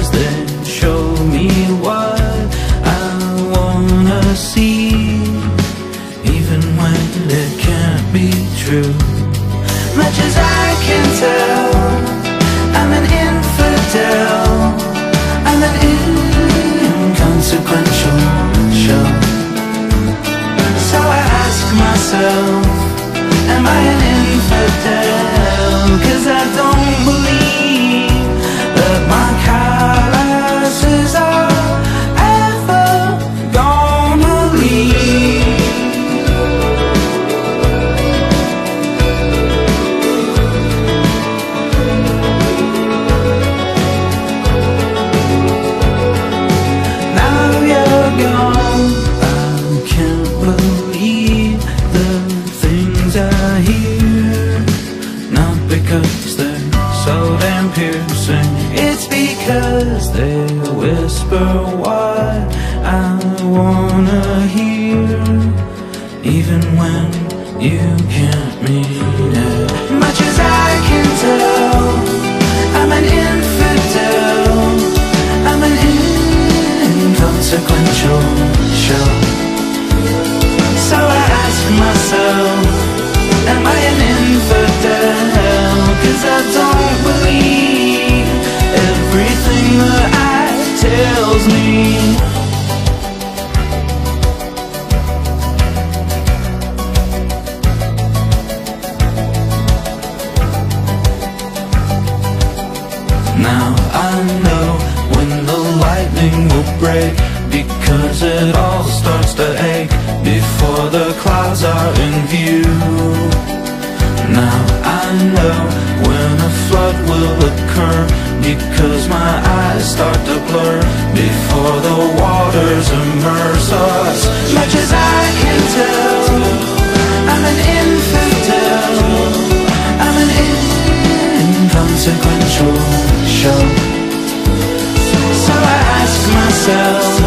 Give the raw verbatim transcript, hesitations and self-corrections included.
eyes that show me what I wanna see, even when it can't be true. Much as I can tell, I'm an infidel, I'm an inconsequential show. So I ask myself, am I an infidel? 'Cause I don't believe that my calluses are ever gonna leave. Now you're gone, I can't believe the things I hear. Not because they're so damn piercing, it's because they whisper what I wanna hear, even when you can't mean it. Much as I can tell, I'm an infidel, I'm an inconsequential show. So I ask myself, am I an infidel? 'Cause I don't believe everything that eye tells me. Now I know when the lightning will break, because it all starts to ache before the clouds are in view. Now I know when a flood will occur, because my eyes start to blur before the waters immerse us. Much as I can tell, I'm an infidel, I'm an inconsequential show. So I ask myself,